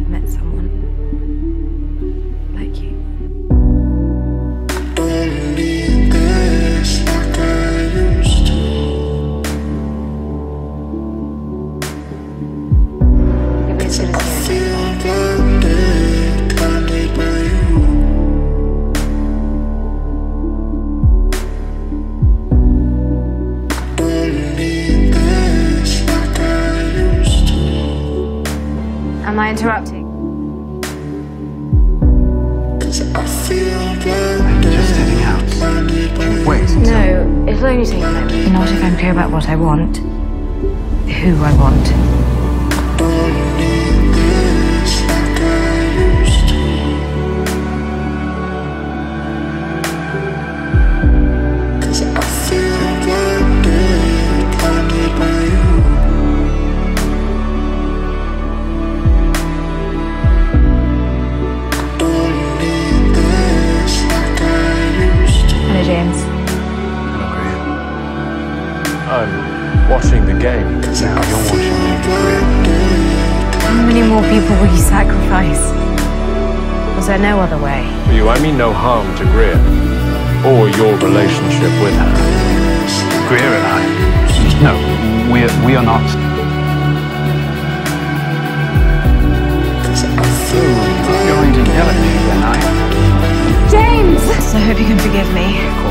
met someone like you. Don't need this like I used to. I feel blinded by you. Don't need this like I used to. Am I interrupting? I feel blinded. Just heading out. Wait. No, it'll only take a moment. Not if I'm clear about what I want, who I want. Don't need this like I used to. I feel blinded by you. Don't need this like I used to. Hello, James. Hello, Greer. I'm watching the game. Now you're watching me, Greer. How many more people will you sacrifice? Was there no other way? For you, I mean no harm to Greer, or your relationship with her. Greer and I. No, we are not. You're going to yell at me, then I. James! So I hope you can forgive me. Of course.